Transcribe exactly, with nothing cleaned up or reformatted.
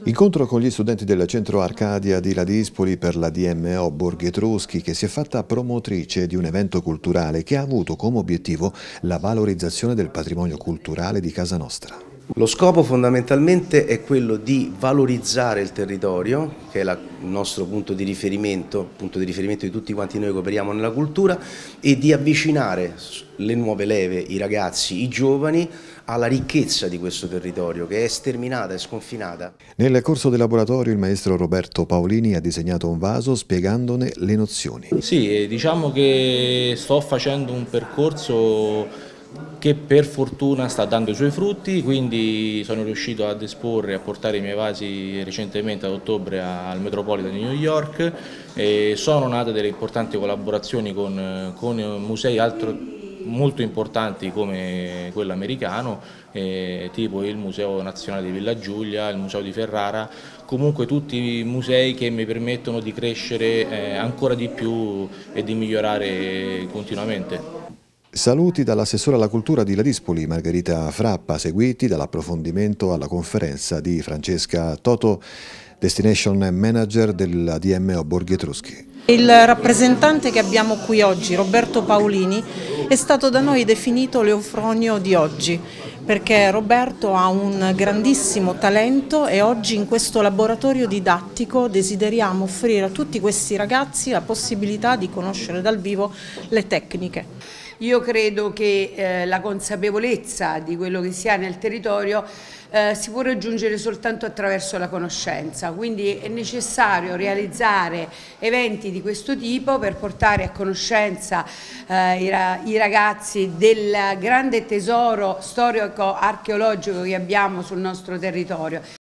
Incontro con gli studenti del centro Arcadia di Ladispoli per la D M O Borghi Etruschi, che si è fatta promotrice di un evento culturale che ha avuto come obiettivo la valorizzazione del patrimonio culturale di casa nostra. Lo scopo fondamentalmente è quello di valorizzare il territorio, che è la, il nostro punto di riferimento, punto di riferimento di tutti quanti noi che operiamo nella cultura, e di avvicinare le nuove leve, i ragazzi, i giovani, alla ricchezza di questo territorio che è sterminata e sconfinata. Nel corso del laboratorio il maestro Roberto Paolini ha disegnato un vaso spiegandone le nozioni. Sì, diciamo che sto facendo un percorso che per fortuna sta dando i suoi frutti, quindi sono riuscito ad esporre e a portare i miei vasi recentemente ad ottobre al Metropolitan di New York e sono nate delle importanti collaborazioni con, con musei altro molto importanti come quello americano, eh, tipo il Museo Nazionale di Villa Giulia, il Museo di Ferrara, comunque tutti musei che mi permettono di crescere eh, ancora di più e di migliorare continuamente. Saluti dall'assessore alla cultura di Ladispoli, Margherita Frappa, seguiti dall'approfondimento alla conferenza di Francesca Toto, Destination Manager della D M O Borghi Etruschi. Il rappresentante che abbiamo qui oggi, Roberto Paolini, è stato da noi definito l'Eufronio di oggi, perché Roberto ha un grandissimo talento e oggi in questo laboratorio didattico desideriamo offrire a tutti questi ragazzi la possibilità di conoscere dal vivo le tecniche. Io credo che eh, la consapevolezza di quello che si ha nel territorio eh, si può raggiungere soltanto attraverso la conoscenza, quindi è necessario realizzare eventi di questo tipo per portare a conoscenza eh, i, ra i ragazzi del grande tesoro storico-archeologico che abbiamo sul nostro territorio.